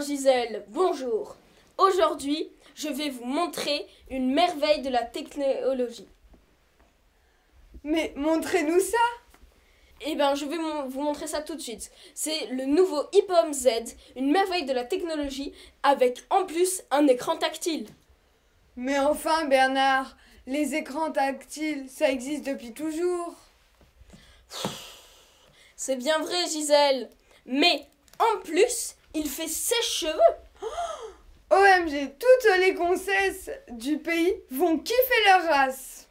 Gisèle, bonjour. Aujourd'hui, je vais vous montrer une merveille de la technologie. Mais montrez-nous ça! Eh bien, je vais vous montrer ça tout de suite. C'est le nouveau Hippom Z, une merveille de la technologie, avec en plus un écran tactile. Mais enfin, Bernard, les écrans tactiles, ça existe depuis toujours. C'est bien vrai, Gisèle. Mais en plus, il fait sèche-cheveux. OMG, toutes les gonzesses du pays vont kiffer leur race.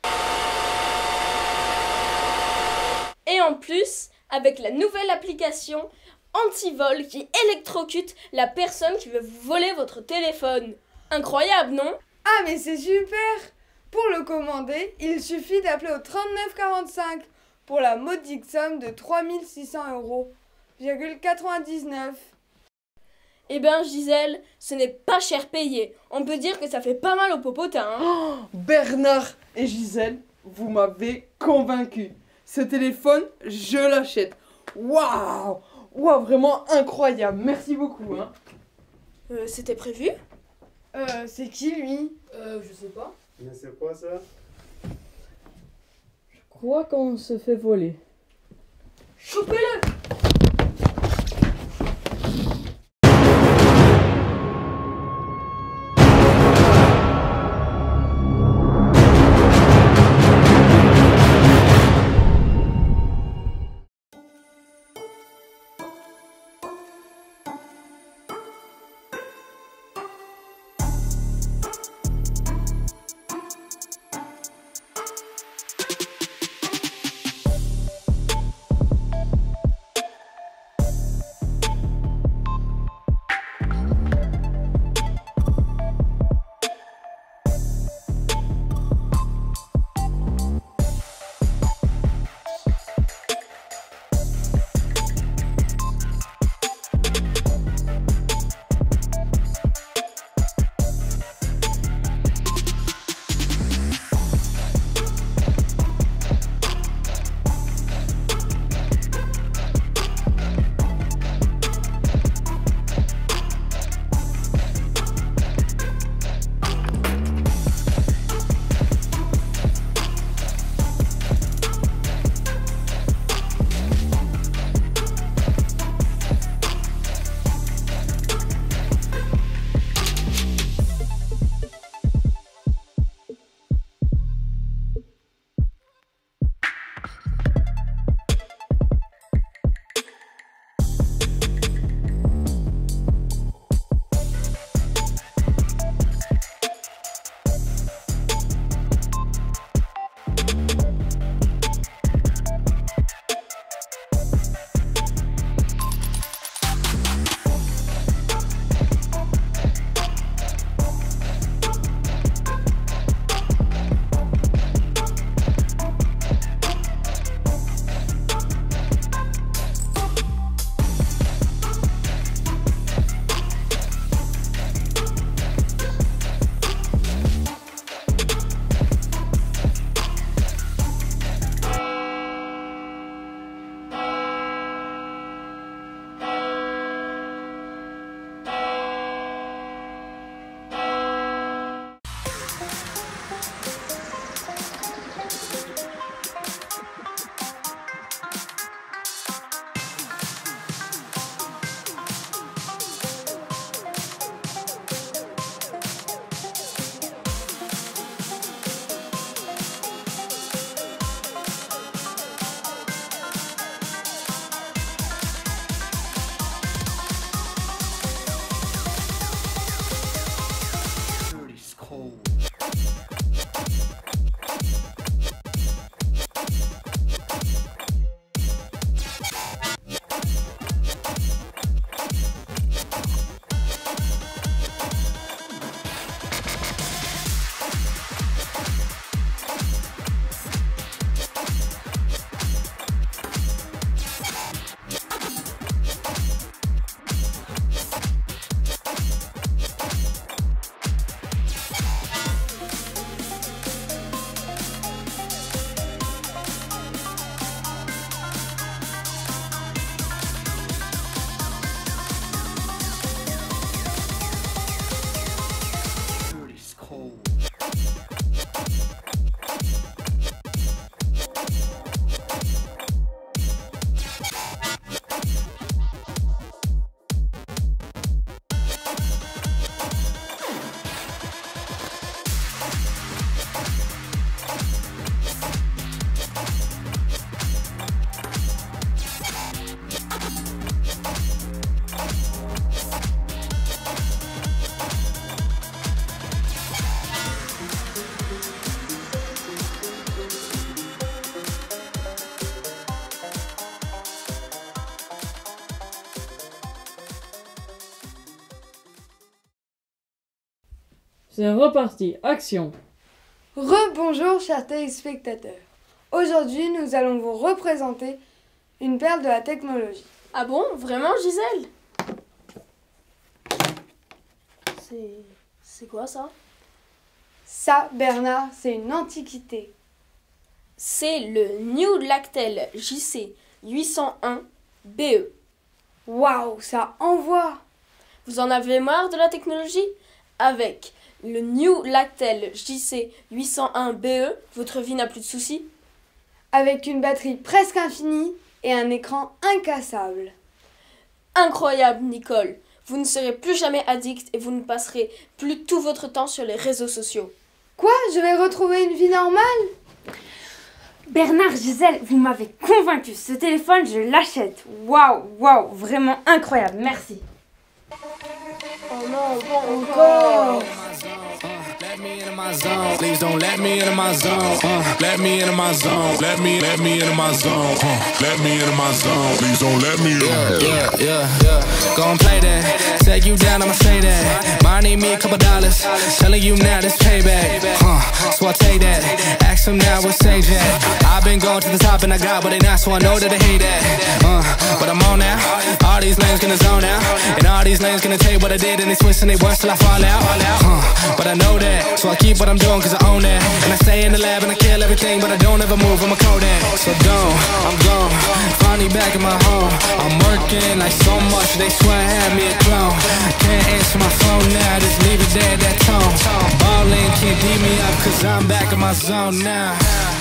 Et en plus, avec la nouvelle application anti-vol qui électrocute la personne qui veut vous voler votre téléphone. Incroyable, non? Ah mais c'est super! Pour le commander, il suffit d'appeler au 3945 pour la modique somme de 3600,99 €. Eh ben Gisèle, ce n'est pas cher payé. On peut dire que ça fait pas mal au popotin. Hein. Oh, Bernard et Gisèle, vous m'avez convaincu. Ce téléphone, je l'achète. Waouh! Waouh, vraiment incroyable. Merci beaucoup. Hein. C'était prévu? C'est qui lui? Je sais pas. Mais c'est quoi ça? Je crois qu'on se fait voler. Chopez-le! C'est reparti, action. Rebonjour chers téléspectateurs. Aujourd'hui nous allons vous représenter une perle de la technologie. Ah bon, vraiment Gisèle? C'est quoi ça? Ça, Bernard, c'est une antiquité. C'est le New Lactel JC 801 BE. Waouh, ça envoie! Vous en avez marre de la technologie? Avec le New Lactel JC 801 BE, votre vie n'a plus de soucis? Avec une batterie presque infinie et un écran incassable. Incroyable Nicole! Vous ne serez plus jamais addict et vous ne passerez plus tout votre temps sur les réseaux sociaux. Quoi? Je vais retrouver une vie normale? Bernard, Gisèle, vous m'avez convaincu. Ce téléphone, je l'achète. Waouh, vraiment incroyable. Merci. Oh non, bon, Encore! Let me into my zone. Please don't let me into my zone. Let me into my zone. Let me into my zone. Let me into my zone. Please don't let me in. Yeah. Go and play that. Take you down, I'ma say that. Might need me a couple dollars. Telling you now this payback. So I take that. Ask them now what sage at. I've been going to the top and I got what they not, so I know that they hate that. But I'm on now. All these lanes gonna zone out. And all these lanes gonna tell you what I did and they twist and they worse till I fall out. But I know that, so I keep what I'm doing cause I own that. And I stay in the lab and I kill everything, but I don't ever move, I'm a Kodak. So I'm gone, finally back in my home. I'm working like so much, they swear I had me a clone. Can't answer my phone now, just leave it there, that tone. Ballin', can't beat me up cause I'm back in my zone now.